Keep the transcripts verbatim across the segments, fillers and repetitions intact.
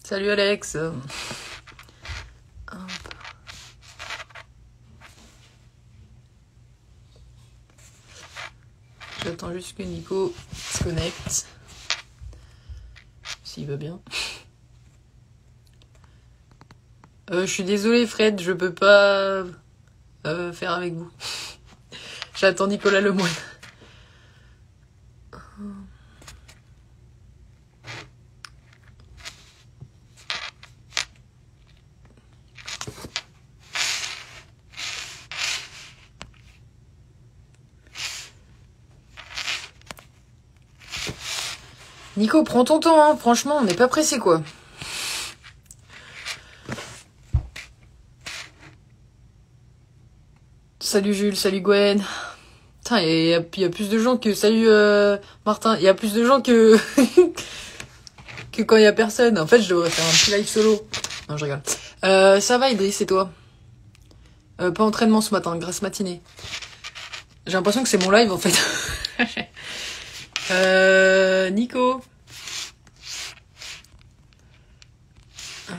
Salut Alex. J'attends juste que Nico se connecte. S'il va bien. Euh, je suis désolée Fred, je peux pas euh, faire avec vous. J'attends Nicolas Lemoine. Nico, prends ton temps, hein. Franchement, on n'est pas pressé quoi. Salut Jules, salut Gwen. Putain, il y, y, a plus de gens que... Salut euh, Martin, il y a plus de gens que... que quand il y a personne. En fait, je devrais faire un petit live solo. Non, je rigole. Euh, ça va Idriss, et toi? euh, Pas entraînement ce matin, grasse matinée. J'ai l'impression que c'est mon live en fait. euh, Nico. Euh...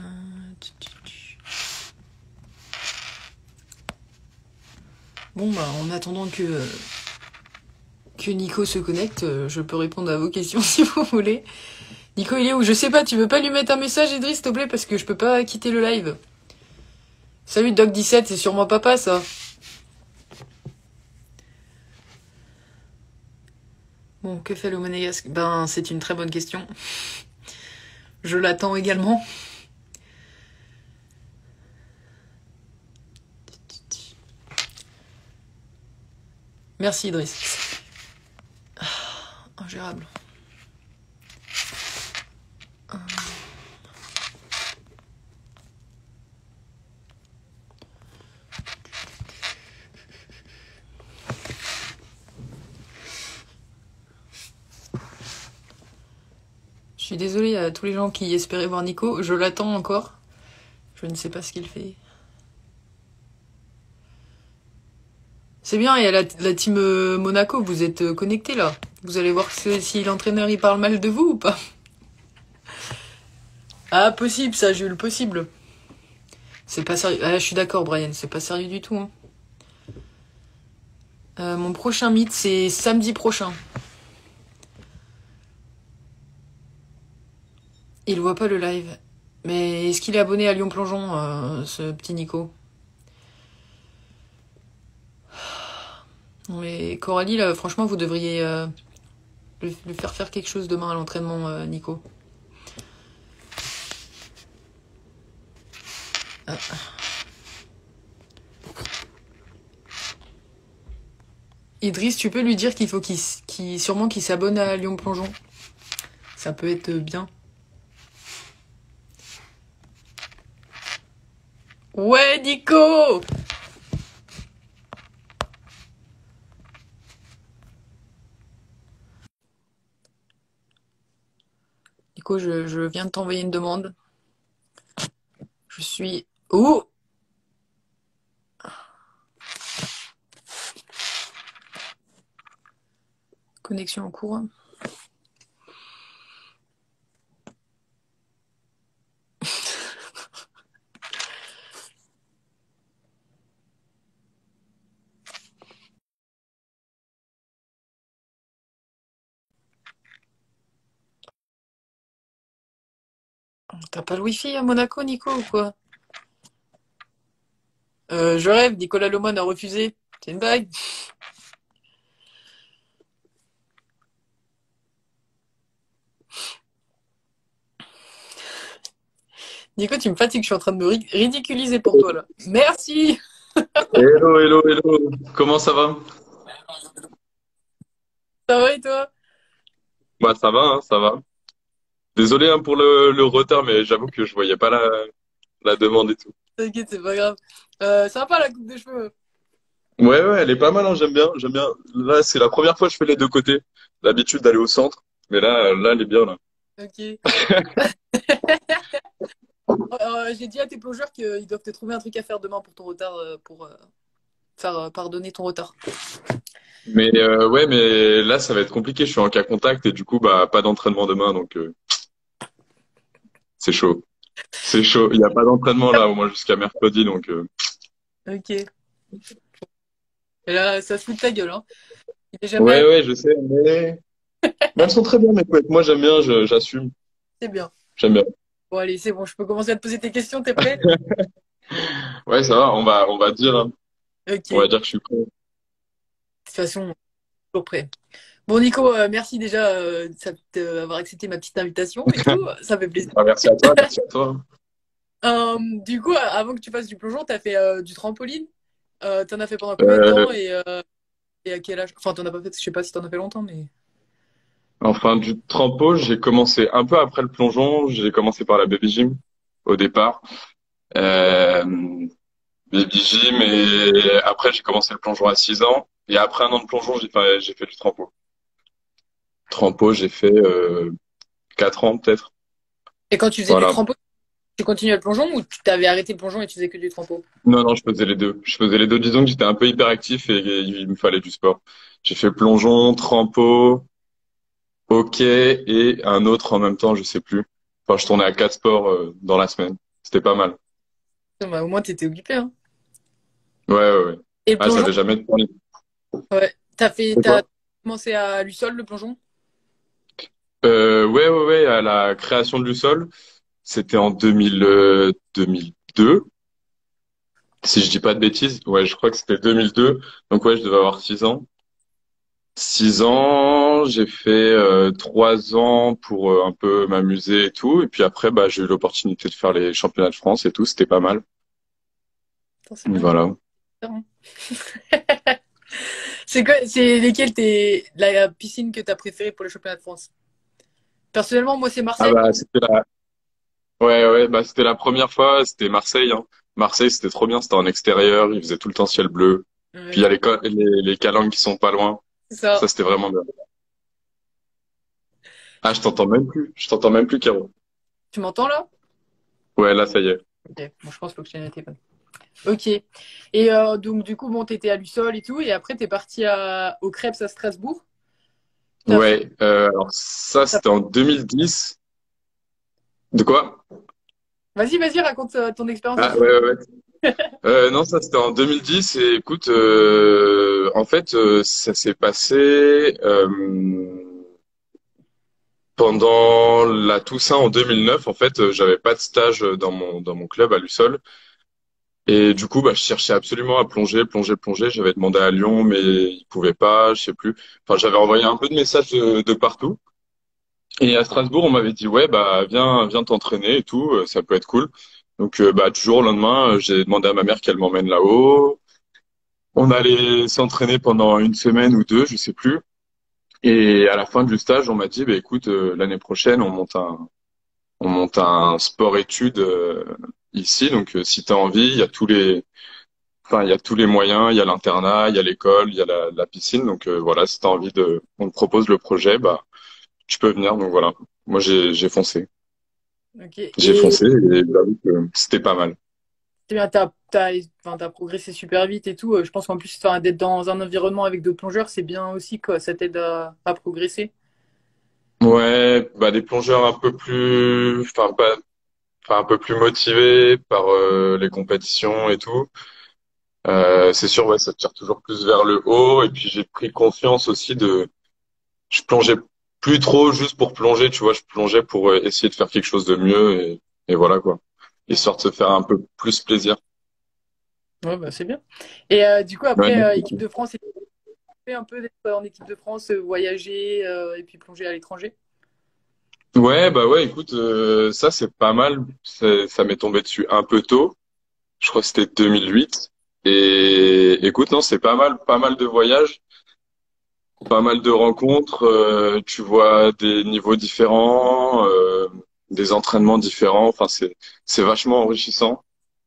Bon bah en attendant que que Nico se connecte, je peux répondre à vos questions si vous voulez. Nico il est où? Je sais pas, tu veux pas lui mettre un message Idriss s'il te plaît parce que je peux pas quitter le live. Salut Doc dix-sept, c'est sûrement papa ça. Bon, que fait le monégasque? Ben c'est une très bonne question. Je l'attends également. Merci Idriss. Ah, ingérable. Je suis désolée à tous les gens qui espéraient voir Nico. Je l'attends encore. Je ne sais pas ce qu'il fait. C'est bien, il y a la, la team Monaco. Vous êtes connectés là. Vous allez voir si, si l'entraîneur il parle mal de vous ou pas. Ah, possible ça, Jules, possible. C'est pas sérieux. Ah, je suis d'accord, Brian, c'est pas sérieux du tout. Hein. Euh, mon prochain meet, c'est samedi prochain. Il voit pas le live. Mais est-ce qu'il est abonné à Lyon Plongeon, euh, ce petit Nico? Non mais Coralie, là, franchement, vous devriez euh, lui faire faire quelque chose demain à l'entraînement, euh, Nico. Ah. Idriss, tu peux lui dire qu'il faut qu'il, qu'il sûrement qu'il s'abonne à Lyon Plongeon. Ça peut être bien. Ouais, Nico! Nico, je, je viens de t'envoyer une demande. Je suis... Ouh! Connexion en cours. T'as pas le wifi à Monaco, Nico, ou quoi? euh, Je rêve, Nicolas Lemoine a refusé. C'est une blague. Nico, tu me fatigues, je suis en train de me ridiculiser pour toi, là. Merci. Hello, hello, hello. Comment ça va? Ça va et toi? Bah ça va, hein, ça va. Désolé hein, pour le, le retard, mais j'avoue que je voyais pas la, la demande et tout. T'inquiète, c'est pas grave. Euh, sympa la coupe de cheveux. Ouais, ouais, elle est pas mal, hein, j'aime bien, j'aime bien. Là, c'est la première fois que je fais les deux côtés. L'habitude d'aller au centre, mais là, là, elle est bien là. Ok. Euh, j'ai dit à tes plongeurs qu'ils doivent te trouver un truc à faire demain pour ton retard, euh, pour euh, faire euh, pardonner ton retard. Mais euh, ouais, mais là, ça va être compliqué. Je suis en cas contact et du coup, bah pas d'entraînement demain, donc. euh, c'est chaud. C'est chaud. Il n'y a pas d'entraînement là, au moins jusqu'à mercredi, donc euh, Ok. Et là, ça se fout de ta gueule, hein. Il est jamais ouais, allé, ouais, je sais, mais, mais elles sont très bien, mes couettes. Moi, j'aime bien, je- j'assume, c'est bien. j'aime bien. Bon, allez, c'est bon, je peux commencer à te poser tes questions, t'es prêt? Ouais, ça va, on va, on va dire, hein. Ok. On va De dire que je suis prêt. toute façon, toujours prêt. Bon, Nico, euh, merci déjà euh, ça- d'avoir accepté ma petite invitation et tout. Ça fait plaisir. Ah, merci à toi, merci à toi. Euh, du coup, euh, avant que tu fasses du plongeon, t'as fait euh, du trampoline. Euh, t'en as fait pendant combien de Euh, temps et, euh, et à quel âge? Enfin, t'en as pas fait, je sais pas si t'en as fait longtemps, mais. enfin, du trampo, j'ai commencé un peu après le plongeon. J'ai commencé par la baby gym au départ. Euh, baby gym et après j'ai commencé le plongeon à six ans. Et après un an de plongeon, j'ai fait, j'ai fait du trampo. Trampo, j'ai fait euh, quatre ans peut-être. Et quand tu faisais du Voilà. trampo, tu continuais le plongeon ou tu t'avais arrêté le plongeon et tu faisais que du trampo? Non, non, je faisais les deux. Je faisais les deux. Disons que j'étais un peu hyperactif et, et il me fallait du sport. J'ai fait plongeon, trampo, hockey et un autre en même temps, je sais plus. Enfin, je tournais à quatre sports euh, dans la semaine. C'était pas mal. Putain, bah, au moins, t'étais occupé, hein. Ouais, ouais, ouais. Et le Ah, ça plongeon, avait jamais tourné. ouais. T'as fait, C'est t'as quoi? commencé à Lussol, le plongeon? Euh, ouais, ouais, ouais, à la création de Lussol, c'était en deux mille, euh, deux mille deux, si je dis pas de bêtises. Ouais, je crois que c'était deux mille deux. Donc ouais, je devais avoir six ans. Six ans, j'ai fait euh, trois ans pour euh, un peu m'amuser et tout. Et puis après, bah, j'ai eu l'opportunité de faire les championnats de France et tout. C'était pas mal. Putain, c'est bien. Voilà. Hein. C'est quoi, c'est lesquelles t'es, la piscine que t'as préférée pour les championnats de France? Personnellement, moi, c'est Ah Marseille. bah c'était la, ouais, ouais, bah c'était la première fois. C'était Marseille, hein. Marseille, c'était trop bien. C'était en extérieur. Il faisait tout le temps ciel bleu. Puis il y Ouais, a les, co- les, les calanques qui sont pas loin. c'est ça. Ça, c'était vraiment bien. Ah, je t'entends même plus. Je t'entends même plus, Caro. Tu m'entends là? Ouais, là, ça y est. Ok, bon, je pense que l'oxygène était bonne. Ok. Et euh, donc, du coup, bon, t'étais à Lussol et tout, et après, t'es parti à, au Krebs à Strasbourg. T'as fait, Ouais, euh, alors ça, t'as- c'était en deux mille dix. De quoi? Vas-y, vas-y, raconte euh, ton expérience de Ah, fou. ouais, ouais, ouais. Euh, non, ça, c'était en deux mille dix. Et écoute, euh, en fait, euh, ça s'est passé euh, pendant la Toussaint en deux mille neuf. En fait, euh, j'avais pas de stage dans mon, dans mon club à Lussol. Et du coup, bah, je cherchais absolument à plonger, plonger, plonger. J'avais demandé à Lyon, mais ils pouvaient pas, je sais plus. Enfin, j'avais envoyé un peu de messages de, de partout. Et à Strasbourg, on m'avait dit, ouais, bah, viens, viens t'entraîner et tout, euh, ça peut être cool. Donc, euh, bah, du jour au lendemain, euh, j'ai demandé à ma mère qu'elle m'emmène là-haut. On allait s'entraîner pendant une semaine ou deux, je sais plus. Et à la fin du stage, on m'a dit, bah, écoute, euh, l'année prochaine, on monte un, on monte un sport-études euh, ici. Donc, euh, si tu as envie, il y a tous les, enfin, il y a tous les moyens. Il y a l'internat, il y a l'école, il y a la, la piscine. Donc, euh, voilà, si tu as envie de, on te propose le projet, bah, tu peux venir. Donc, voilà. Moi, j'ai, j'ai foncé. Ok. J'ai Et foncé et j'avoue que c'était pas mal. c'est bien, t'as, t'as, enfin, t'as progressé super vite et tout. Euh, Je pense qu'en plus, enfin, d'être dans un environnement avec d'autres plongeurs, c'est bien aussi, quoi. Ça t'aide à, à progresser. Ouais, bah des plongeurs un peu plus, enfin pas, enfin un peu plus motivés par euh, les compétitions et tout. Euh, c'est sûr, ouais, ça te tire toujours plus vers le haut. Et puis j'ai pris conscience aussi de, je plongeais plus trop juste pour plonger, tu vois, je plongeais pour euh, essayer de faire quelque chose de mieux et, et voilà quoi. Histoire de se faire un peu plus plaisir. Ouais, bah, c'est bien. Et euh, du coup, Ouais, après, non, euh, c'est équipe cool. de France, c'est fait un peu d'être en équipe de France, euh, voyager euh, et puis plonger à l'étranger. Ouais, bah ouais, écoute, euh, ça c'est pas mal. C'est- Ça m'est tombé dessus un peu tôt. Je crois que c'était deux mille huit. Et écoute, non, c'est pas mal, pas mal de voyages, pas mal de rencontres. Euh, tu vois des niveaux différents, euh, des entraînements différents. Enfin, c'est c'est vachement enrichissant.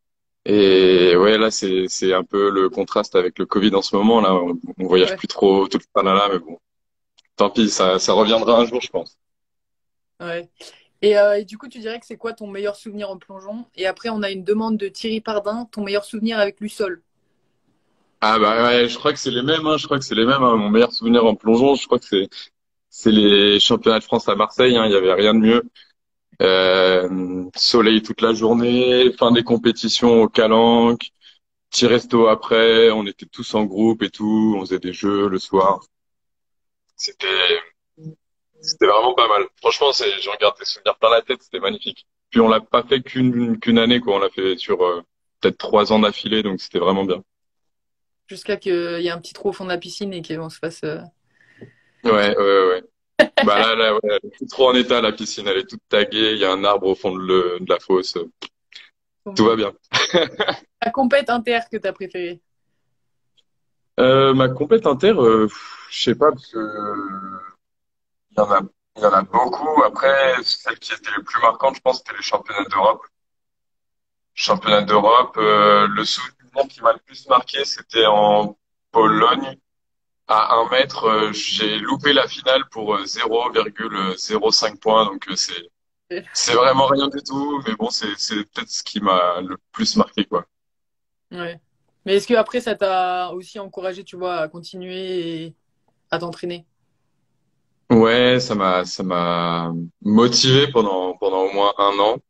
Et ouais, là, c'est c'est un peu le contraste avec le Covid en ce moment. Là, on, on voyage Ouais, plus trop tout le temps là, là, mais bon, tant pis, ça ça reviendra un jour, je pense. ouais. Et, euh, et du coup, tu dirais que c'est quoi ton meilleur souvenir en plongeon? Et après, on a une demande de Thierry Pardin, ton meilleur souvenir avec Lussol. Ah bah ouais, je crois que c'est les mêmes. Hein, je crois que c'est les mêmes. Hein. Mon meilleur souvenir en plongeon, je crois que c'est c'est les championnats de France à Marseille. Hein, il y avait rien de mieux. Euh, soleil toute la journée, fin des compétitions au Calanque, petit resto après, on était tous en groupe et tout, on faisait des jeux le soir. C'était, c'était vraiment pas mal. Franchement, c'est, j'en garde des souvenirs plein la tête, c'était magnifique. Puis on l'a pas fait qu'une qu'une année, quoi. On l'a fait sur euh, peut-être trois ans d'affilée, donc c'était vraiment bien. Jusqu'à qu'il y ait un petit trou au fond de la piscine et qu'on se fasse. euh, Ouais, ouais, ouais. Bah là, là, ouais, elle est plus trop en état, la piscine, elle est toute taguée, il y a un arbre au fond de, le, de la fosse, tout va bien. La compète inter que t'as préférée. Euh, ma compète inter, euh, pff, je sais pas, parce que euh, il y en a, il y en a beaucoup. Après, celle qui était le plus marquante, je pense, c'était les championnats d'Europe. Championnat d'Europe, euh, le souvenir qui m'a le plus marqué, c'était en Pologne. À un mètre, euh, j'ai loupé la finale pour euh, zéro virgule zéro cinq points, donc euh, c'est c'est vraiment rien du tout, mais bon, c'est c'est peut-être ce qui m'a le plus marqué, quoi. Ouais. Mais est-ce que après ça t'a aussi encouragé, tu vois, à continuer et à t'entraîner? Ouais, ça m'a ça m'a motivé pendant pendant au moins un an.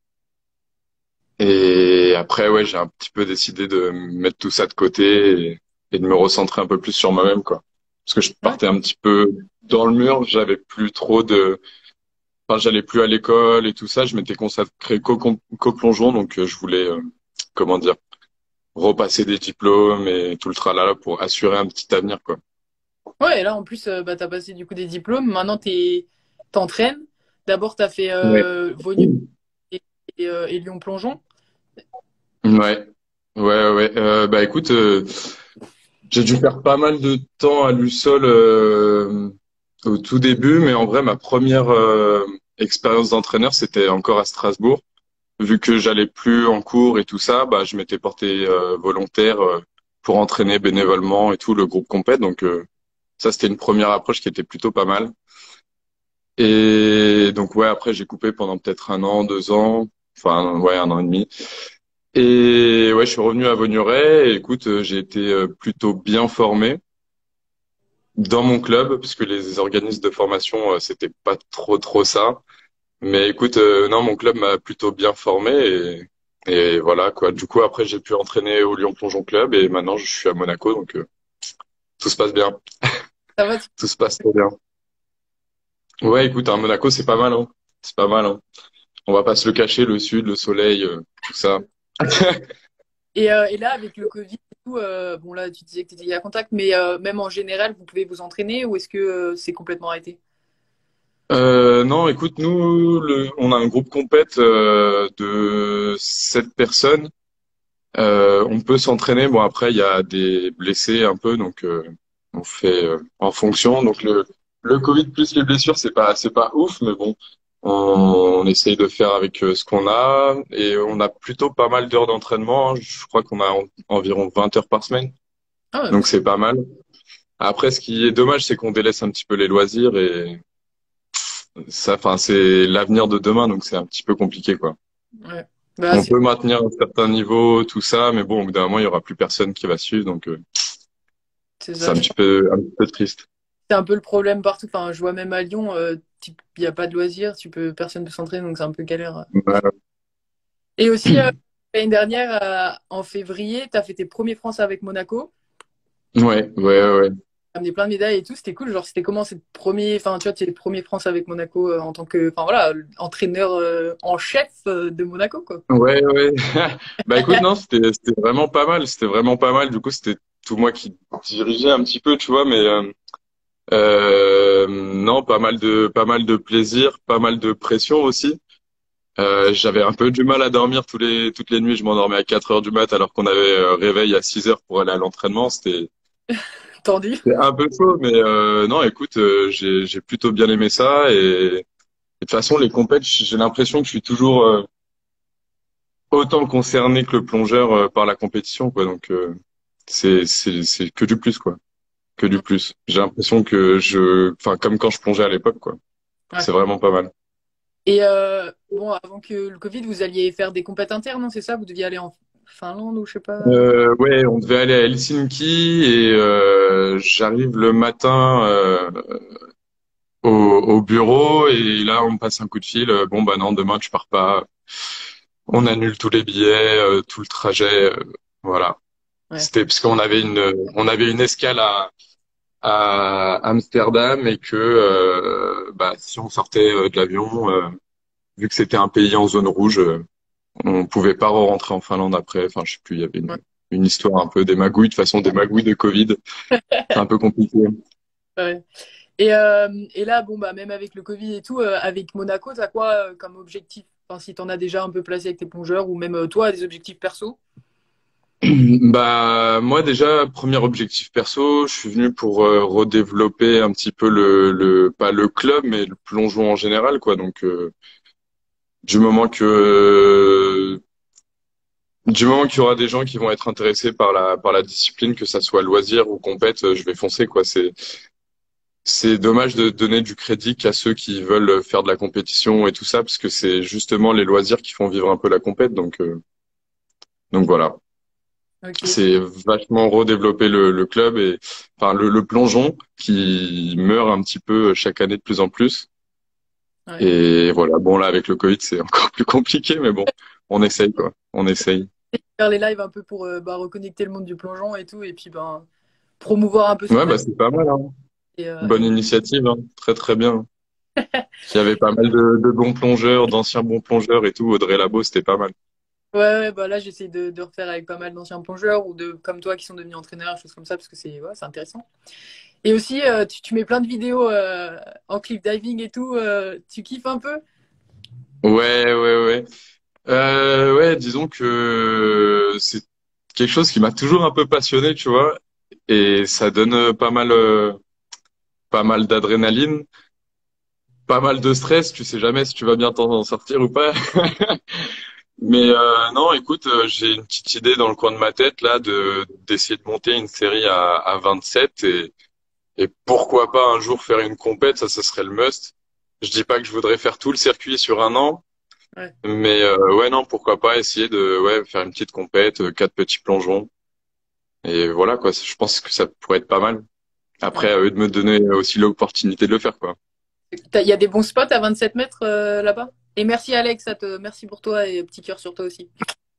Et après, ouais, j'ai un petit peu décidé de mettre tout ça de côté et, et de me recentrer un peu plus sur moi-même, quoi. Parce que je Ouais. partais un petit peu dans le mur, j'avais plus trop de, enfin, j'allais plus à l'école et tout ça, je m'étais consacré qu'au qu'au plongeon, donc euh, je voulais, euh, comment dire, repasser des diplômes et tout le tralala pour assurer un petit avenir, quoi. Ouais, et là en plus, euh, bah, t'as passé du coup des diplômes. Maintenant, t'es, t'entraînes. D'abord, t'as fait Ouais. euh, Vaux et, et, euh, et Lyon Plongeon. Ouais, ouais, ouais. Euh, bah écoute, euh, j'ai dû faire pas mal de temps à Lussol euh, au tout début, mais en vrai, ma première euh, expérience d'entraîneur, c'était encore à Strasbourg. Vu que j'allais plus en cours et tout ça, bah je m'étais porté euh, volontaire euh, pour entraîner bénévolement et tout le groupe compète. Donc euh, ça, c'était une première approche qui était plutôt pas mal. Et donc ouais, après j'ai coupé pendant peut-être un an, deux ans, enfin ouais, un an et demi. Et ouais, je suis revenu à Vaugneray et écoute, euh, j'ai été euh, plutôt bien formé dans mon club, parce que les organismes de formation, euh, c'était pas trop trop ça. Mais écoute, euh, non, mon club m'a plutôt bien formé et, et voilà quoi. Du coup, après, j'ai pu entraîner au Lyon Plongeon Club et maintenant je suis à Monaco, donc euh, tout se passe bien. Ça va? tu- Tout se passe trop bien. Ouais, écoute, à Monaco, c'est pas mal, hein. C'est pas mal, hein. On va pas se le cacher, le sud, le soleil, euh, tout ça. Et, euh, et là, avec le Covid et tout, euh, bon là, tu disais que t'étais à contact, mais euh, même en général, vous pouvez vous entraîner ou est-ce que euh, c'est complètement arrêté? Euh, non, écoute, nous, le, on a un groupe compète euh, de sept personnes. Euh, on peut s'entraîner. Bon, après, il y a des blessés un peu, donc euh, on fait euh, en fonction. Donc le le Covid plus les blessures, c'est pas c'est pas ouf, mais bon, on, on essaye de faire avec euh, ce qu'on a et on a plutôt pas mal d'heures d'entraînement, hein. Je crois qu'on a en- environ vingt heures par semaine, Ah ouais, donc donc c'est pas mal. Après, ce qui est dommage, c'est qu'on délaisse un petit peu les loisirs et ça, enfin, c'est l'avenir de demain, donc c'est un petit peu compliqué, quoi. ouais. Bah, On c'est peut maintenir un certain niveau, tout ça, mais bon, au bout d'un moment, il y aura plus personne qui va suivre, donc euh, c'est c'est ça. un petit peu, un petit peu triste. C'est un peu le problème partout. Enfin, je vois même à Lyon, euh, il n'y a pas de loisirs, tu peux, personne peut s'entraîner, donc c'est un peu galère. Ouais, Et aussi, euh, l'année dernière, euh, en février, tu as fait tes premiers Français avec Monaco. ouais, ouais, ouais. Tu as amené plein de médailles et tout, c'était cool. Genre, c'était comment cette premier, enfin, tu vois, tu es le premier France avec Monaco euh, en tant que, enfin voilà, entraîneur euh, en chef euh, de Monaco, quoi. Ouais, ouais. Bah écoute, non, c'était, c'était vraiment pas mal. C'était vraiment pas mal. Du coup, c'était tout moi qui dirigeais un petit peu, tu vois, mais euh, euh, non, pas mal de, pas mal de plaisir, pas mal de pression aussi. Euh, j'avais un peu du mal à dormir tous les, toutes les nuits. Je m'endormais à quatre heures du mat alors qu'on avait euh, réveil à six heures pour aller à l'entraînement. C'était, Tendu. c'était un peu chaud, mais euh, non, écoute, euh, j'ai, j'ai plutôt bien aimé ça. Et, et de toute façon, les compètes, j'ai l'impression que je suis toujours euh, autant concerné que le plongeur euh, par la compétition, quoi. Donc euh, c'est c'est c'est que du plus, quoi, que du plus. J'ai l'impression que je, enfin comme quand je plongeais à l'époque, quoi. Ouais. C'est vraiment pas mal. Et euh, bon, avant que le Covid, vous alliez faire des compètes internes, non, c'est ça? Vous deviez aller en Finlande ou je sais pas. Euh, ouais, on devait aller à Helsinki et euh, j'arrive le matin. Euh, au, au bureau et là on me passe un coup de fil. euh, Bon bah non, demain tu pars pas. On annule tous les billets, euh, tout le trajet. euh, voilà. Ouais. C'était parce qu'on avait une on avait une escale à à Amsterdam et que euh, bah si on sortait euh, de l'avion, euh, vu que c'était un pays en zone rouge, euh, on pouvait pas rentrer en Finlande après. Enfin, je sais plus. Il y avait une Ouais. une histoire un peu des magouilles. De toute façon, des magouilles de Covid. C'est un peu compliqué. Ouais. Et, euh, et là, bon, bah, même avec le Covid et tout, euh, avec Monaco, t'as quoi euh, comme objectif? Enfin, si t'en as déjà un peu placé avec tes plongeurs ou même euh, toi, des objectifs perso? Bah moi déjà premier objectif perso, je suis venu pour euh, redévelopper un petit peu le le pas le club mais le plongeon en général quoi. Donc euh, du moment que du moment qu'il y aura des gens qui vont être intéressés par la par la discipline, que ça soit loisir ou compète, euh, je vais foncer quoi. C'est c'est dommage de donner du crédit qu'à ceux qui veulent faire de la compétition et tout ça parce que c'est justement les loisirs qui font vivre un peu la compète. Donc euh, donc voilà. Ok. C'est vachement redévelopper le, le club et enfin le, le plongeon qui meurt un petit peu chaque année de plus en plus. Ouais. Et voilà, bon là avec le Covid c'est encore plus compliqué, mais bon, on essaye quoi, on essaye. Faire les lives un peu pour euh, bah, reconnecter le monde du plongeon et tout, et puis ben, promouvoir un peu son Ouais bah pratique. c'est pas mal, hein. Et, euh, Bonne et- initiative, hein. Très très bien. Il y avait pas mal de, de bons plongeurs, d'anciens bons plongeurs et tout. Audrey Labo, c'était pas mal. Ouais, ouais, bah là, j'essaie de, de refaire avec pas mal d'anciens plongeurs ou de comme toi qui sont devenus entraîneurs, choses comme ça, parce que c'est ouais, c'est intéressant. Et aussi, euh, tu, tu mets plein de vidéos euh, en cliff diving et tout. Euh, tu kiffes un peu? Ouais ouais ouais. Euh, ouais, disons que c'est quelque chose qui m'a toujours un peu passionné, tu vois, et ça donne pas mal. euh, pas mal d'adrénaline, pas mal de stress, tu sais jamais si tu vas bien t'en sortir ou pas. Mais euh, non, écoute, euh, j'ai une petite idée dans le coin de ma tête là de d'essayer de monter une série à, à vingt-sept et, et pourquoi pas un jour faire une compète, ça, ce serait le must. Je dis pas que je voudrais faire tout le circuit sur un an, Ouais. mais euh, ouais, non, pourquoi pas essayer de ouais faire une petite compète, euh, quatre petits plongeons et voilà quoi. Je pense que ça pourrait être pas mal. Après, Ouais. à eux de me donner aussi l'opportunité de le faire quoi. T'as- Il y a des bons spots à vingt-sept mètres euh, là-bas? Et merci Alex, ça te... merci pour toi et petit cœur sur toi aussi.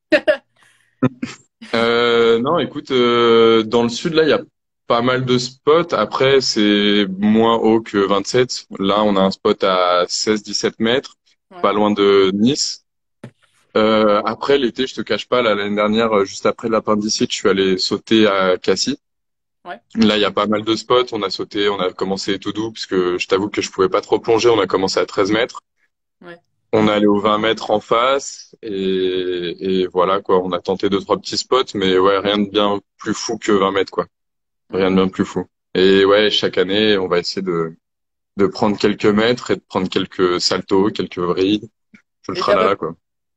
Euh, non, écoute, euh, dans le sud, là, il y a pas mal de spots. Après, c'est moins haut que vingt-sept. Là, on a un spot à seize dix-sept mètres, Ouais. pas loin de Nice. Euh, après, l'été, je te cache pas, là, l'année dernière, euh, juste après l'appendicite, je suis allé sauter à Cassis. Ouais. Là, il y a pas mal de spots. On a sauté, on a commencé tout doux, parce que je t'avoue que je pouvais pas trop plonger. On a commencé à treize mètres. Ouais. On est allé aux vingt mètres en face et, et voilà quoi. On a tenté deux trois petits spots, mais ouais, rien de bien plus fou que vingt mètres quoi. Rien Ouais. de bien plus fou. Et ouais, chaque année, on va essayer de de prendre quelques mètres et de prendre quelques saltos, quelques vrilles, tout le Et t'as pas... tralala quoi.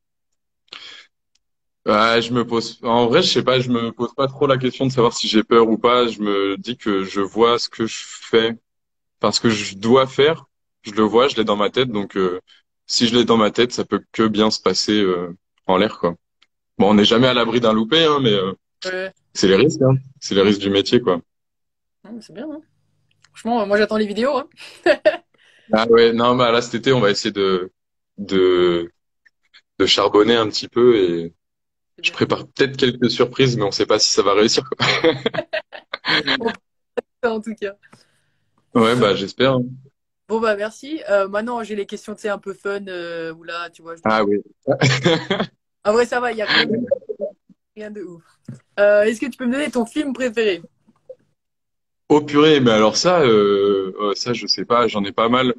Ouais, je me pose. En vrai, je sais pas, je me pose pas trop la question de savoir si j'ai peur ou pas. Je me dis que je vois ce que je fais, enfin ce que je dois faire. Je le vois, je l'ai dans ma tête, donc euh, si je l'ai dans ma tête, ça peut que bien se passer euh, en l'air quoi. Bon, on n'est jamais à l'abri d'un loupé, hein, mais euh, Ouais. c'est les risques, hein. C'est les risques du métier, quoi. Ouais, c'est bien, hein. Franchement, moi j'attends les vidéos, hein. Ah ouais, non, bah là cet été, on va essayer de de de charbonner un petit peu et C'est je bien. prépare peut-être quelques surprises, mais on sait pas si ça va réussir, quoi. Bon, ça, en tout cas. Ouais, bah j'espère, hein. Bon bah merci. Euh, maintenant j'ai les questions, tu sais, un peu fun euh, où là, tu vois, je dois. Ah oui. En vrai, ça va, il y a rien de, rien de ouf. Euh, est-ce que tu peux me donner ton film préféré? Oh purée, mais alors ça, euh, euh, ça je sais pas, j'en ai pas mal.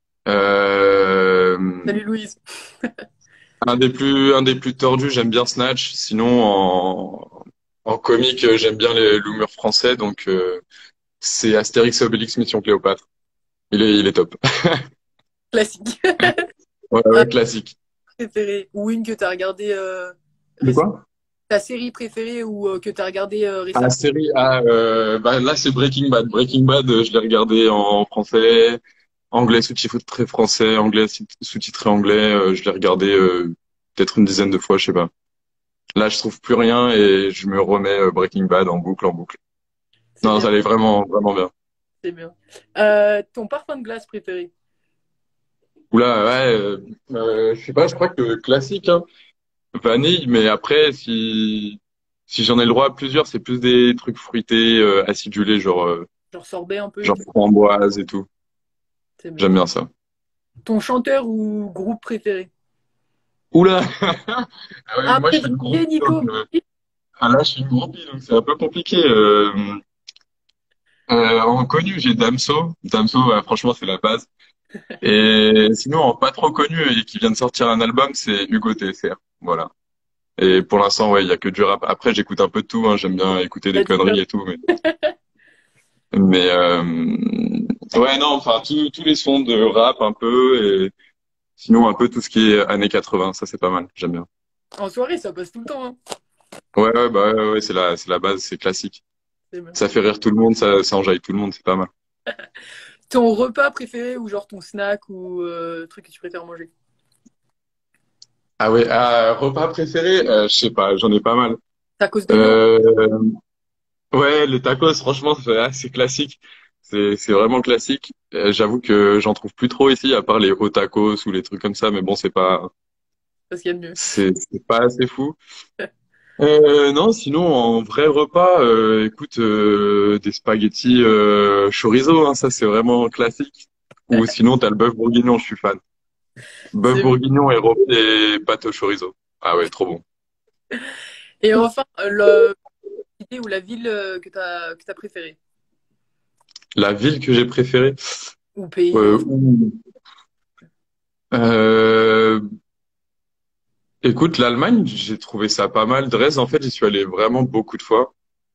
Euh, Salut Louise. un des plus un des plus tordus, j'aime bien Snatch. Sinon en en comique, euh, j'aime bien les l'humour français, donc euh, c'est Astérix et Obélix Mission Cléopâtre. Il est, il est top. Classique. Ouais, Un ouais, classique. préféré ou une que tu as regardé euh, De récemment. quoi? Ta série préférée ou euh, que tu as regardé euh, Ah, récemment. série, ah, euh, bah, là, c'est Breaking Bad. Breaking Bad, euh, je l'ai regardé en français, anglais sous-titré français, anglais sous-titré anglais. Euh, je l'ai regardé euh, peut-être une dizaine de fois, je sais pas. Là, je trouve plus rien et je me remets euh, Breaking Bad en boucle, en boucle. C'est Non, bien, ça allait vraiment, vraiment bien. C'est bien. Euh, ton parfum de glace préféré? Oula, ouais, euh, euh, je sais pas, je crois que classique, hein. Vanille, mais après, si, si j'en ai le droit à plusieurs, c'est plus des trucs fruités, euh, acidulés, genre, euh, Genre sorbet un peu et genre tout. framboise et tout. C'est bien. J'aime bien ça. Ton chanteur ou groupe préféré? Oula! Ah ouais, Ah, moi je c'est suis une fatigué, groupie, donc, Nico. euh, ah là, je suis une groupie, donc c'est un peu compliqué. Euh, euh, en connu, j'ai Damso. Damso, ouais, franchement, c'est la base. Et sinon, en pas trop connu et qui vient de sortir un album, c'est Hugo T S R. Voilà. Et pour l'instant, ouais, il y a que du rap. Après, j'écoute un peu de tout, hein. J'aime bien écouter des T'as dit quoi? conneries et tout, mais, mais euh, ouais, non, enfin, tous tous les sons de rap un peu et sinon un peu tout ce qui est années quatre-vingts, ça c'est pas mal. J'aime bien. En soirée, ça passe tout le temps, hein. Ouais, ouais, bah ouais, ouais, c'est la, c'est la base, c'est classique. C'est bien. Ça fait rire tout le monde, ça, ça enjaille tout le monde, c'est pas mal. Ton repas préféré ou genre ton snack ou euh, truc que tu préfères manger? Ah ouais, ah, repas préféré, euh, je sais pas, j'en ai pas mal. Tacos de viande? Euh, ouais, les tacos, franchement, c'est assez classique. C'est, c'est vraiment classique. Euh, j'avoue que j'en trouve plus trop ici, à part les hot tacos ou les trucs comme ça, mais bon, c'est pas, Parce qu'il y a de mieux. c'est, c'est pas assez fou. Euh, non, sinon, en vrai repas, euh, écoute, euh, des spaghettis euh, chorizo, hein, ça c'est vraiment classique. Ou sinon, t'as le bœuf bourguignon, je suis fan. Bœuf C'est bien. bourguignon et, ro- et pâte au chorizo. Ah ouais, trop bon. Et enfin, euh, le l'idée ou la ville euh, que t'as que t'as préférée? La ville que j'ai préférée, Ou pays? euh, ouh, euh, écoute, l'Allemagne, j'ai trouvé ça pas mal. Dresde, en fait, j'y suis allé vraiment beaucoup de fois.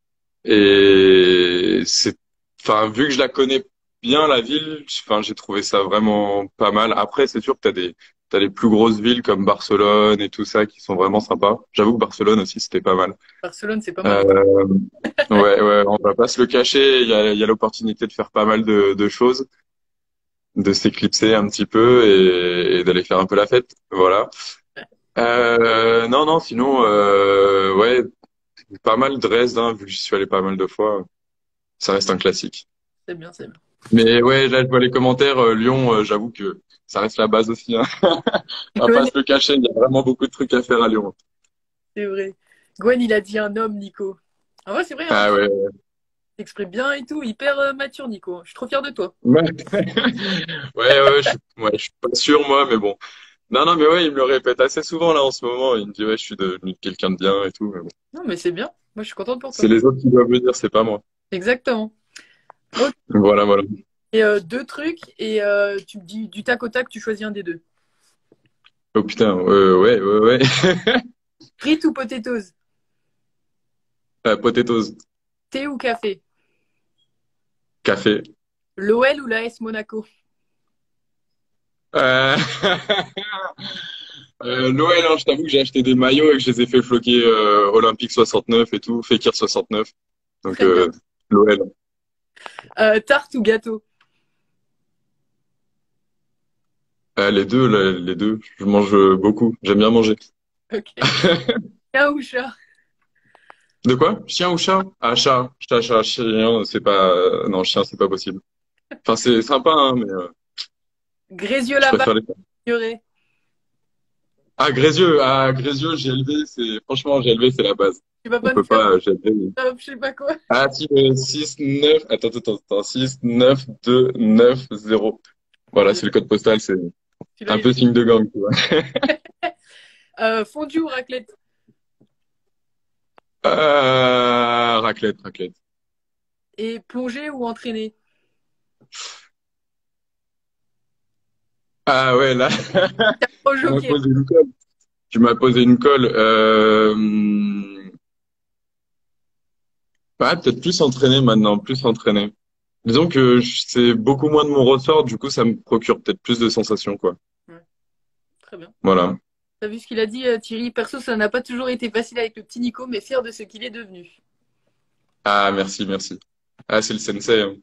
Et c'est, enfin, vu que je la connais bien, la ville, enfin, j'ai trouvé ça vraiment pas mal. Après, c'est sûr que t'as des, t'as les plus grosses villes comme Barcelone et tout ça qui sont vraiment sympas. J'avoue que Barcelone aussi, c'était pas mal. Barcelone, c'est pas mal aussi. Euh, ouais, ouais, on va pas se le cacher. Il y a, il y a l'opportunité de faire pas mal de, de choses, de s'éclipser un petit peu et, et d'aller faire un peu la fête. Voilà. Euh, non, non, sinon, euh, ouais, pas mal Dresde, hein, vu que j'y suis allé pas mal de fois. Ça reste un classique. C'est bien, c'est bien. Mais ouais, là, je vois les commentaires. euh, Lyon, euh, j'avoue que ça reste la base aussi, hein. On va pas Gwen, se le cacher, il y a vraiment beaucoup de trucs à faire à Lyon. c'est vrai. Gwen, il a dit un homme, Nico. En vrai, c'est vrai, hein, Ah tu ouais. t'exprimes bien et tout. Hyper euh, mature, Nico. Je suis trop fier de toi. Ouais, ouais, ouais, je suis, ouais, je suis pas sûr, moi, mais bon. Non, non, mais ouais, il me le répète assez souvent, là, en ce moment. Il me dit, ouais, je suis devenu quelqu'un de bien et tout. Mais bon. Non, mais c'est bien. Moi, je suis contente pour C'est toi. les autres qui doivent le dire, c'est pas moi. Exactement. Ok. Voilà, voilà. Et euh, deux trucs, et euh, tu me dis du tac au tac, tu choisis un des deux. Oh putain, euh, ouais, ouais, ouais. Frites ou potatoes? Euh, potatoes, Thé ou café? café. L'O L ou l'A S Monaco? Euh... Euh, l'O L, hein, je t'avoue que j'ai acheté des maillots et que je les ai fait floquer euh, Olympique soixante-neuf et tout, Fekir soixante-neuf. Donc Très bien. euh, l'O L. Euh, tarte ou gâteau? Euh, les deux, là, les deux, je mange beaucoup. J'aime bien manger. Ok. Chien ou chat? De quoi? Chien ou chat? Ah, chat, chat, chat, chien, c'est pas... euh, non, chien, c'est pas possible. Enfin, c'est sympa, hein, mais euh, je Grézieux-la-Bas, préfère les... ignoré. Ah, Grézieux, ah, Grézieux, j'ai élevé, c'est... Franchement, j'ai élevé, c'est la base. Tu vas On pas me peut faire pas, j'ai élevé. top, je sais pas quoi. Ah, si, euh, six, neuf... Attends, attends, attends, six, neuf, deux, neuf, zéro. Trop Voilà, bien. c'est le code postal, c'est Celui-là, un il peu est... signe de gang, tu vois. Euh, fondue ou raclette? Euh, raclette, raclette. Et plongée ou entraîner? Ah ouais, là, Au tu m'as joker. posé une colle. Tu m'as posé une colle. Euh... Ouais, peut-être plus entraîné maintenant, plus entraîné. Disons que je- c'est beaucoup moins de mon ressort, du coup, ça me procure peut-être plus de sensations, quoi. Ouais, très bien. Voilà. T'as vu ce qu'il a dit, euh, Thierry? Perso, ça n'a pas toujours été facile avec le petit Nico, mais fier de ce qu'il est devenu. Ah, merci, merci. Ah, c'est le sensei, hein.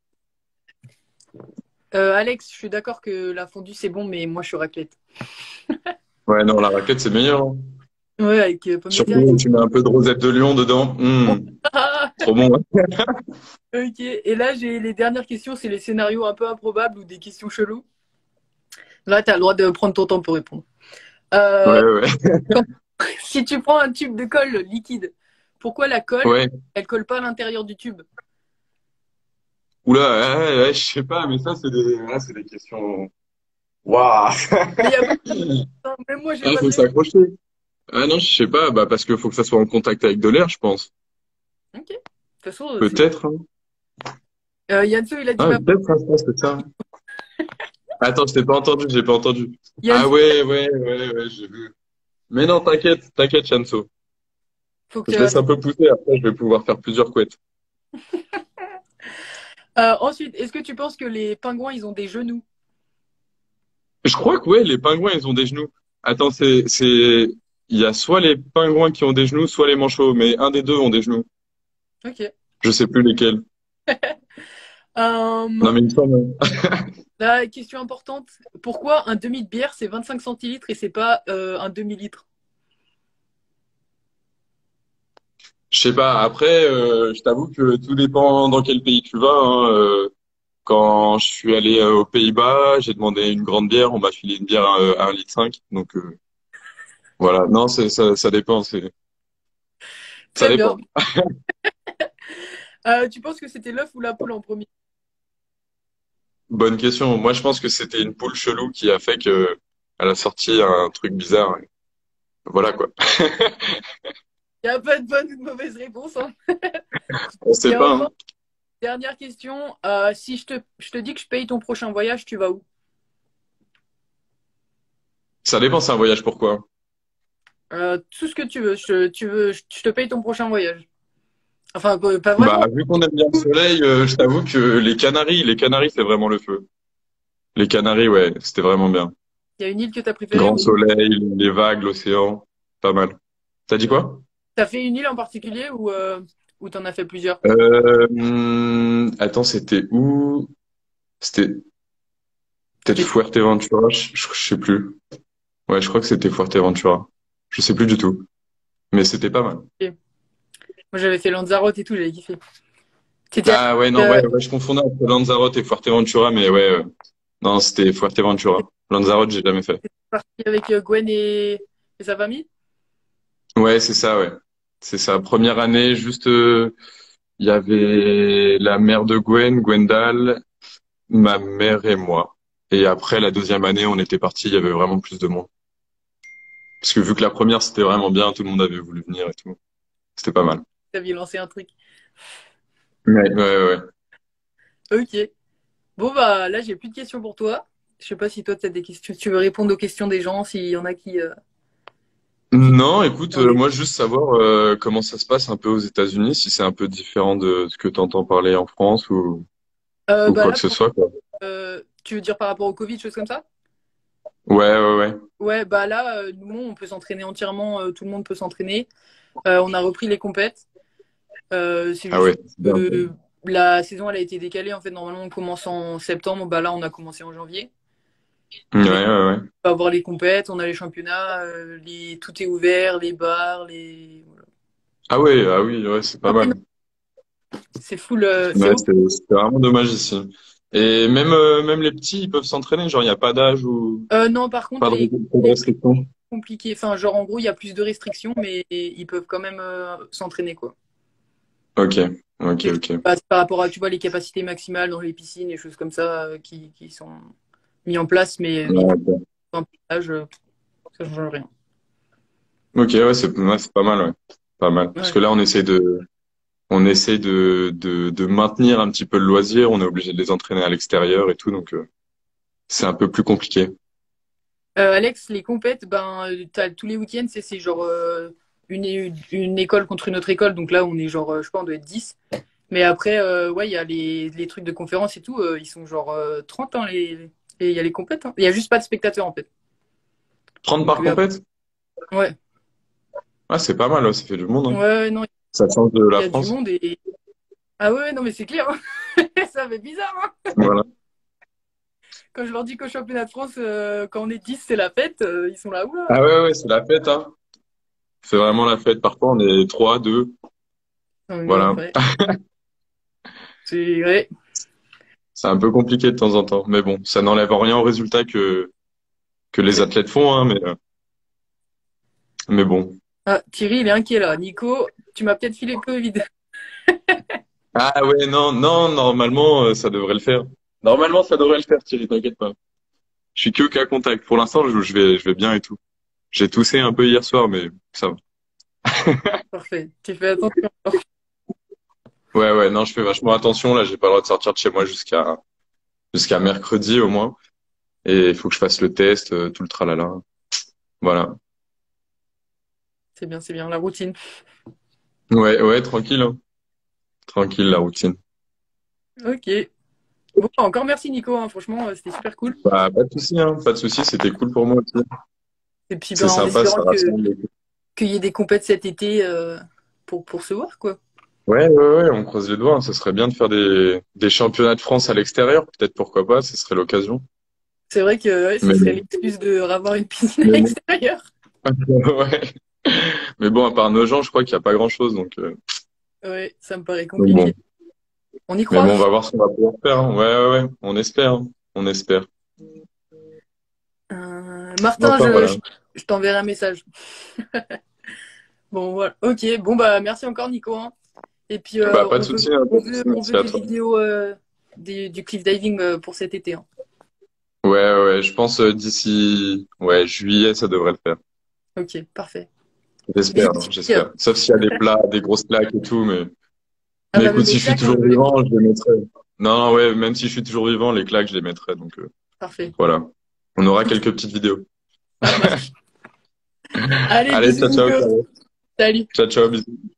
Euh, Alex, je suis d'accord que la fondue, c'est bon, mais moi, je suis raclette. Ouais, non, la raclette, c'est meilleur, hein. Ouais, avec euh, pommes de terre et Surtout, tout. tu mets un peu de rosette de lion dedans. Hmm. Trop bon, ouais. Ok, et là j'ai les dernières questions, c'est les scénarios un peu improbables ou des questions cheloues. Là, tu as le droit de prendre ton temps pour répondre. Ouais, Euh, ouais. quand- Si tu prends un tube de colle liquide, pourquoi la colle, Ouais. elle colle pas à l'intérieur du tube? Oula, ouais, ouais, je sais pas, mais ça, c'est des, ouais, c'est des questions. Waouh! Mais il y a pas de... Même moi, j'ai Ah, pas de faut réponse. s'accrocher. Ah non, je sais pas, bah parce qu'il faut que ça soit en contact avec de l'air, je pense. Ok. De toute façon, c'est... Peut-être, hein. Euh, Yanso, il a dit Ah, ma... peut-être, hein, je pense que c'est ça. Attends, je t'ai pas entendu, j'ai pas entendu. Ah Yanso, ouais, ouais, ouais, ouais, j'ai vu. Mais non, t'inquiète, t'inquiète, Chanso. faut Je que... laisse un peu pousser, après je vais pouvoir faire plusieurs couettes. Euh, ensuite, est-ce que tu penses que les pingouins, ils ont des genoux? Je crois que ouais, les pingouins, ils ont des genoux. Attends, c'est, c'est, il y a soit les pingouins qui ont des genoux, soit les manchots, mais un des deux ont des genoux. Ok. Je sais plus lesquels. Euh, Non, mais il me semble. La question importante, pourquoi un demi de bière, c'est vingt-cinq centilitres et c'est pas euh, un demi-litre? Je sais pas. Après, euh, je t'avoue que tout dépend dans quel pays tu vas, hein. Euh, quand je suis allé euh, aux Pays-Bas, j'ai demandé une grande bière, on m'a filé une bière euh, à un litre cinq. Donc euh, voilà. Non, c'est ça, ça dépend. C'est ça Très bien. dépend. Euh, tu penses que c'était l'œuf ou la poule en premier? Bonne question. Moi, je pense que c'était une poule chelou qui a fait que elle a sorti un truc bizarre. Voilà quoi. Il n'y a pas de bonne ou de mauvaise réponse, hein. On sait Et pas, enfin, hein. dernière question, euh, si je te, je te dis que je paye ton prochain voyage, tu vas où? Ça dépend, c'est un voyage pourquoi. Euh, tout ce que tu veux, je, tu veux, je te paye ton prochain voyage. Enfin, euh, pas Bah, vraiment. vu qu'on aime bien le soleil, euh, je t'avoue que les Canaries, les Canaries, c'est vraiment le feu. Les Canaries, ouais, c'était vraiment bien. Il y a une île que tu as préférée Grand ou une... soleil, les vagues, l'océan, pas mal. T'as dit quoi? T'as fait une île en particulier ou, euh, ou t'en as fait plusieurs? Euh, hum, attends, c'était où? C'était peut-être C'était Fuerteventura, je, je, je sais plus. Ouais, je crois que c'était Fuerteventura. Je sais plus du tout, mais c'était pas mal. Moi, j'avais fait Lanzarote et tout, j'avais kiffé. C'était Ah ouais, non, ouais, euh, ouais, je confondais entre Lanzarote et Fuerteventura, mais ouais, euh, non, c'était Fuerteventura. Lanzarote, j'ai jamais fait. parti avec euh, Gwen et, et sa famille? Ouais, c'est ça, ouais. C'est ça. Première année, juste, euh, il y avait la mère de Gwen, Gwendal, ma mère et moi. Et après, la deuxième année, on était partis, il y avait vraiment plus de monde. Parce que vu que la première, c'était vraiment bien, tout le monde avait voulu venir et tout. C'était pas mal. T'avais lancé un truc. Ouais, ouais, ouais. Ok. Bon, bah là, j'ai plus de questions pour toi. Je sais pas si toi, tu as des questions. Tu veux répondre aux questions des gens, s'il y en a qui, euh, qui Non, écoute, ont euh, des... moi, juste savoir euh, comment ça se passe un peu aux États-Unis, si c'est un peu différent de ce que tu entends parler en France ou, Euh, ou bah quoi là, que ce pour- soit, quoi. euh, tu veux dire par rapport au Covid, choses comme ça? Ouais, ouais, ouais. Ouais, bah là, euh, nous, on peut s'entraîner entièrement. Euh, tout le monde peut s'entraîner. Euh, on a repris les compètes. Euh, c'est Ah juste ouais, c'est bien. que la saison, elle a été décalée. En fait, normalement, on commence en septembre. Bah là, on a commencé en janvier. Ouais, Mais ouais, ouais. on va avoir les compètes, on a les championnats, euh, les... tout est ouvert, les bars, les... voilà. Ah ouais, ah oui, ouais, c'est pas Ah ouais, non, mal. c'est full, euh, c'est Ouais, ouf. c'est c'est vraiment dommage ici. Et même, euh, même les petits, ils peuvent s'entraîner, genre, il n'y a pas d'âge ou Euh, non, par contre, pas de, les pas de les plus restriction. compliqués, enfin, genre, en gros, il y a plus de restrictions, mais ils peuvent quand même euh, s'entraîner, quoi. Ok, ok, C'est juste ok. pas- par rapport à, tu vois, les capacités maximales dans les piscines, les choses comme ça, euh, qui, qui sont mis en place, mais Ouais, ils peuvent ok, pas un âge, euh, ça change rien. ok, ouais, c'est ouais, c'est pas mal, ouais. Pas mal. Parce Ouais. que là, on essaie de, on essaie de, de, de maintenir un petit peu le loisir. On est obligé de les entraîner à l'extérieur et tout, donc euh, c'est un peu plus compliqué. Euh, Alex, les compètes, ben, euh, t'as, tous les week-ends, c'est c'est genre euh, une, é- une école contre une autre école. Donc là, on est genre, euh, je sais pas, on doit être dix. Mais après, euh, ouais, il y a les, les trucs de conférence et tout. Euh, ils sont genre euh, trente ans, les, et il y a les compètes, hein. Il y a juste pas de spectateurs, en fait. Trente Donc, par euh, compète? ouais. Ah, c'est pas mal, ouais, ça fait du monde, Ouais, hein. ouais, non, Ça change de il la y a du France. monde. Et... Ah ouais, non, mais c'est clair, hein. Ça fait bizarre, hein. Voilà. Quand je leur dis qu'au championnat de France, euh, quand on est dix, c'est la fête, euh, ils sont là, Ah oula. ouais, ouais, c'est la fête, hein. C'est vraiment la fête. Parfois, on est trois, deux. Donc, bon, Voilà. ouais. C'est, ouais. C'est un peu compliqué de temps en temps. Mais bon, ça n'enlève rien au résultat que, que les athlètes font, hein, mais, euh, mais bon. Ah, Thierry, il est inquiet là. Nico, tu m'as peut-être filé le Covid. Ah ouais, non, non, normalement, euh, ça devrait le faire. Normalement, ça devrait le faire, Thierry, t'inquiète pas. Je suis que cas contact. Pour l'instant, je, je vais, je vais bien et tout. J'ai toussé un peu hier soir, mais ça va. Parfait. Tu fais attention. Ouais, ouais, non, je fais vachement attention. Là, j'ai pas le droit de sortir de chez moi jusqu'à jusqu'à mercredi au moins. Et il faut que je fasse le test, euh, tout le tralala. Voilà. C'est bien, c'est bien. La routine. Ouais, ouais, tranquille, hein. Tranquille, la routine. Ok. Bon, encore merci Nico, hein. Franchement, euh, c'était super cool. Bah, pas de souci, hein. Pas de souci. C'était cool pour moi aussi. Et puis, C'est ben, en sympa, espérant ça que rassemble. qu'il y ait des compètes cet été euh, pour, pour se voir, quoi. Ouais, ouais, ouais, on croise les doigts, hein. Ça serait bien de faire des, des championnats de France à l'extérieur. Peut-être pourquoi pas, ce serait l'occasion. C'est vrai que ouais, ce Mais serait bon. l'excuse de avoir une piscine à Mais bon. l'extérieur. Ouais. Mais bon, à part nos gens, je crois qu'il n'y a pas grand-chose. Donc, euh, Ouais, ça me paraît donc bon. compliqué. On y Mais croit. bon, on va voir ce qu'on va pouvoir faire, hein. Ouais, ouais, ouais. On espère, hein. On espère. Euh, Martin, Enfin, je, voilà. je, je t'enverrai un message. Bon, voilà. Ok. Bon, bah, merci encore, Nico, hein. Et puis, Bah, euh, pas de on veut, souci, hein. Pas on de souci. veut, on veut Merci à des toi. vidéos euh, des- du cliff diving euh, pour cet été, hein. Ouais, ouais, ouais. Je pense euh, d'ici, ouais, juillet, ça devrait le faire. Ok, parfait. J'espère, Bisous, hein, Thierry. j'espère. Sauf s'il y a des plats, des grosses plaques et tout, mais, Ah mais bah, écoute, même si les je suis claques, on toujours veut les voir. vivant, je les mettrai. Non, non, ouais, même si je suis toujours vivant, les claques, je les mettrai. Donc, euh, Parfait. voilà. On aura Ok, quelques petites vidéos. ça marche. Allez, Allez, bisous, ciao, ciao, Nico. ciao. Salut. Ciao, ciao, bisous.